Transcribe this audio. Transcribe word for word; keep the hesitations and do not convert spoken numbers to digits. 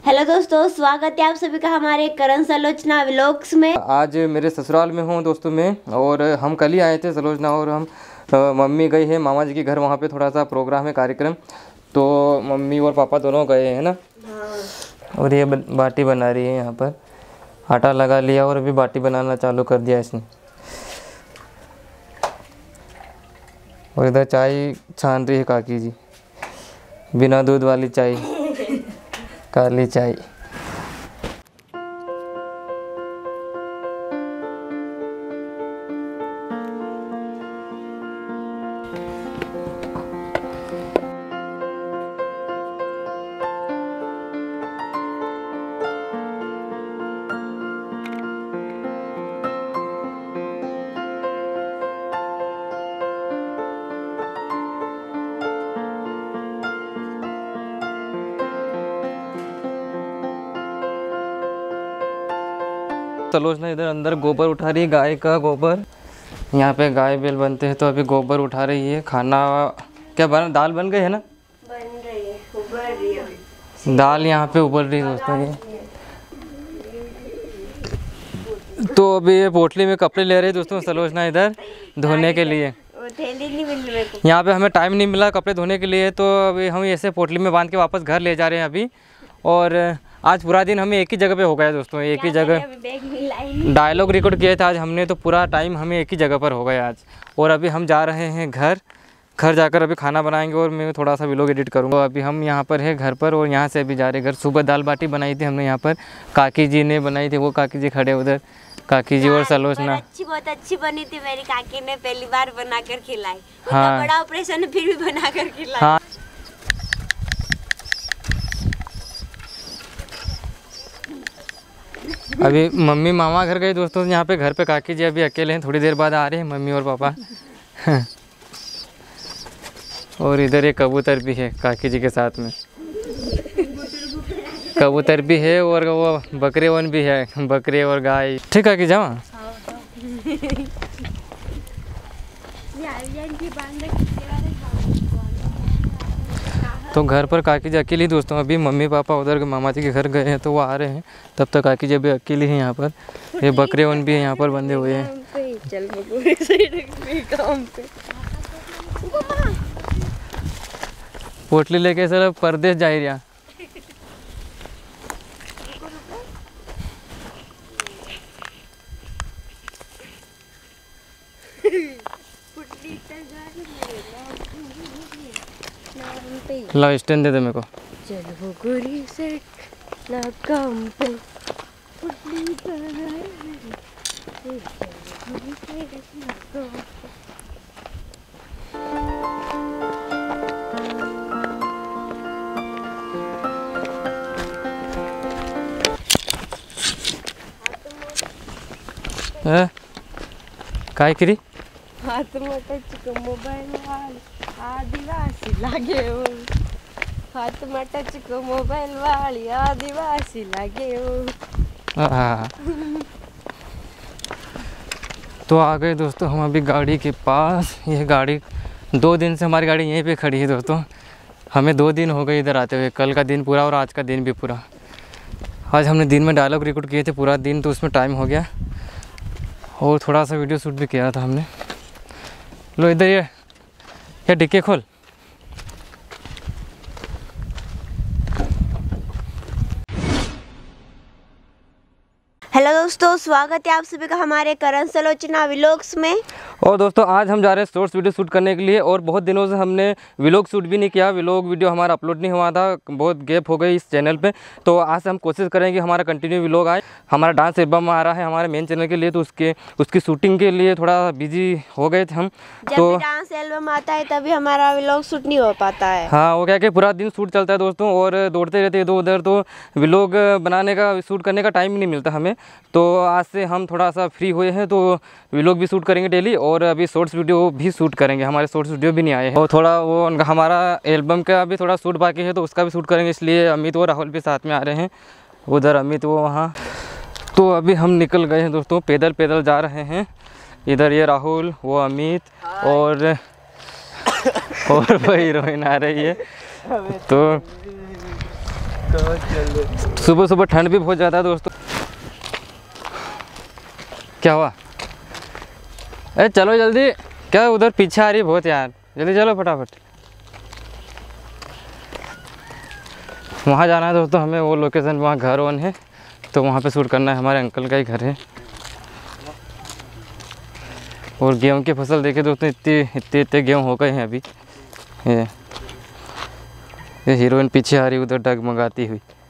Hello दोस्तों, स्वागत है आप सभी का हमारे करण सलोचना व्लॉग्स में। आज मेरे ससुराल में हूँ दोस्तों में, और हम कल ही आए थे सलोचना, और हम आ, मम्मी गई है मामा जी के घर, वहाँ पे थोड़ा सा प्रोग्राम है, कार्यक्रम। तो मम्मी और पापा दोनों गए हैं ना। हाँ। और ये बाटी बना रही है, यहाँ पर आटा लगा लिया और अभी बाटी बनाना चालू कर दिया इसने। और इधर चाय छान रही है काकी जी, बिना दूध वाली चाय, काली चाय। सलोचना इधर अंदर गोबर उठा रही है, गाय का गोबर। यहाँ पे गाय बैल बनते हैं, तो अभी गोबर उठा रही है। खाना क्या बना, दाल बन गई है ना? बन रही है, उबल रही है दाल, यहाँ पे उबल रही है दोस्तों ये। तो अभी ये पोटली में कपड़े ले रहे हैं दोस्तों सलोचना इधर धोने के लिए। थैली नहीं मिल मेरे को, यहाँ पे हमें टाइम नहीं मिला कपड़े धोने के लिए, तो अभी हम ऐसे पोटली में बांध के वापस घर ले जा रहे हैं अभी। और आज पूरा दिन हमें एक ही जगह पे हो गया दोस्तों, एक ही जगह डायलॉग रिकॉर्ड किए थे आज हमने, तो पूरा टाइम हमें एक ही जगह पर हो गया आज। और अभी हम जा रहे हैं घर, घर जाकर अभी खाना बनाएंगे और मैं थोड़ा सा व्लॉग एडिट करूँगा। अभी हम यहाँ पर है घर पर, और यहाँ से अभी जा रहे घर। सुबह दाल बाटी बनाई थी हमने यहाँ पर, काकी जी ने बनाई थी, वो काकी जी खड़े उधर, काकी जी और सलोचना। अच्छी, बहुत अच्छी बनी थी। मेरी काकी ने पहली बार बनाकर खिलाई। हाँ, बड़ा ऑपरेशन फिर भी बनाकर खिलाई। हाँ। अभी मम्मी मामा घर गए दोस्तों, यहाँ पे घर पे काकी जी अभी अकेले हैं, थोड़ी देर बाद आ रहे हैं मम्मी और पापा। और इधर एक कबूतर भी है काकी जी के साथ में, कबूतर भी है, और वो बकरे वन भी है, बकरे और गाय। ठीक है कि जाओ। तो घर पर काकी जी अकेली दोस्तों, अभी मम्मी पापा उधर के मामा जी के घर गए हैं, तो वो आ रहे हैं। तब तक काकी जी अभी अकेली है यहाँ पर। ये बकरे वन भी है यहाँ पर बंधे हुए हैं। पोटली लेके सर परदेश जा रहा। ला स्टैंड दे दे मेरे को। चलो गोरी सेट ना काम पे पुटली पर है काय करी हाथ में टच को मोबाइल वाल आदिवासी लागे हो, हाथ में टच को मोबाइल वाली आदिवासी लागे हो। हाँ। तो आ गए दोस्तों हम अभी गाड़ी के पास। ये गाड़ी दो दिन से हमारी गाड़ी यहीं पे खड़ी है दोस्तों। हमें दो दिन हो गए इधर आते हुए, कल का दिन पूरा और आज का दिन भी पूरा। आज हमने दिन में डायलॉग रिकॉर्ड किए थे पूरा दिन, तो उसमें टाइम हो गया, और थोड़ा सा वीडियो शूट भी किया था हमने। लो इधर ये ये डिक्की खोल। हेलो दोस्तों, स्वागत है आप सभी का हमारे करण सलोचना व्लॉग्स में। और दोस्तों आज हम जा रहे हैं शॉर्ट्स वीडियो शूट करने के लिए, और बहुत दिनों से हमने व्लॉग शूट भी नहीं किया, व्लॉग वीडियो हमारा अपलोड नहीं हुआ था, बहुत गैप हो गई इस चैनल पे। तो आज से हम कोशिश करेंगे हमारा कंटिन्यू व्लॉग आए। हमारा डांस एल्बम आ रहा है हमारे मेन चैनल के लिए, तो उसके उसकी शूटिंग के लिए थोड़ा बिजी हो गए थे हम। जब तो डांस एल्बम आता है तभी हमारा व्लॉग शूट नहीं हो पाता है। हाँ, वो क्या कि पूरा दिन शूट चलता है दोस्तों, और दौड़ते रहते इधर उधर, तो व्लॉग बनाने का शूट करने का टाइम नहीं मिलता हमें। तो आज से हम थोड़ा सा फ्री हुए हैं, तो व्लॉग भी शूट करेंगे डेली, और अभी शॉर्ट्स वीडियो भी शूट करेंगे। हमारे शॉर्ट्स वीडियो भी नहीं आए हैं, और थोड़ा वो हमारा एल्बम का भी थोड़ा शूट बाकी है, तो उसका भी शूट करेंगे। इसलिए अमित और राहुल भी साथ में आ रहे हैं, उधर अमित वो वहाँ। तो अभी हम निकल गए हैं दोस्तों, पैदल पैदल जा रहे हैं। इधर ये राहुल, वो अमित, और और वो हीरोइन आ रही है। तो कहाँ चल रहे? सुबह सुबह ठंड भी बहुत ज़्यादा है दोस्तों। क्या हुआ? अरे चलो जल्दी, क्या उधर पीछे आ रही है बहुत यार, जल्दी चलो फटाफट। वहाँ जाना है दोस्तों हमें, वो लोकेशन वहाँ घर वन है तो वहाँ पे शूट करना है, हमारे अंकल का ही घर है। और गेहूँ की फसल देखे दोस्तों, इतने इतने इतने गेहूँ हो गए हैं अभी। ये ये हीरोइन पीछे आ रही उधर डगमगाती हुई।